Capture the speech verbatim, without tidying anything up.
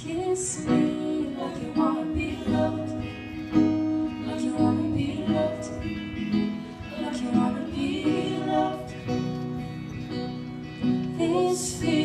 Kiss me like you wanna be loved, like you wanna be loved, like you wanna be loved. This feeling